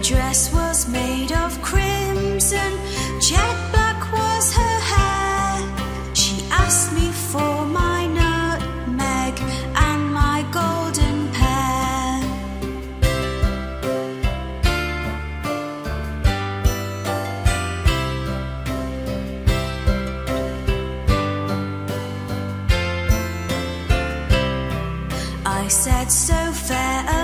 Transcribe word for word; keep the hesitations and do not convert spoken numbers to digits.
dress was made of crimson, jet black was her hair. She asked me for my nutmeg and my golden pear. I said, so fair